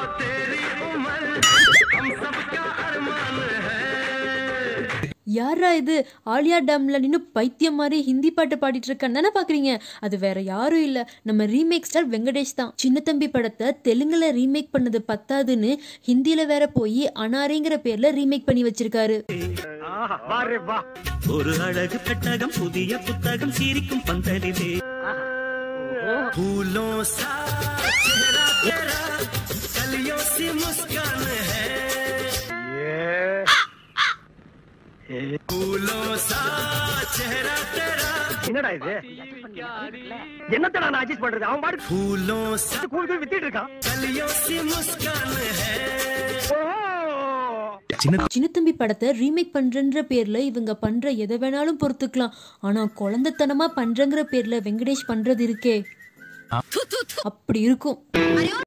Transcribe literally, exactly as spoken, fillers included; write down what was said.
யாரா இது ஆலியா டேம்ல நின்னு பைத்தியம் மாதிரி ஹிந்தி பாட்டு பாடிட்டு இருக்கான்னு தானே பாக்குறீங்க? அது வேற யாரும் இல்ல, நம்ம ரீமேக் ஸ்டார் வெங்கடேஷ் தான். சின்ன தம்பி படத்தை தெலுங்குல ரீமேக் பண்ணது பத்தாதுன்னு ஹிந்தியில வேற போய் அனாரிங்கிற பேர்ல ரீமேக் பண்ணி வச்சிருக்காரு. ஒரு அழகு பெட்டகம் புதிய புத்தகம் சிரிக்கும் பந்தலிலே फूलों सा चेहरा तेरा कलियों सी मुस्कान है ये फूलों सा चेहरा तेरा என்னடா இது என்னடா நான் அட்ஜஸ்ட் பண்றது அவன் பாரு फूलों सा கூல் கூல் வித்திட்டு இருக்கான் कलियों सी मुस्कान है சின்ன தம்பி படத்தை ரீமேக் பண்றன்ற பேர்ல இவங்க பண்ற எதை வேணாலும் பொறுத்துக்கலாம். ஆனா குழந்தைத்தனமா பண்றங்கிற பேர்ல வெங்கடேஷ் பண்றது இருக்கே அப்படி இருக்கும்.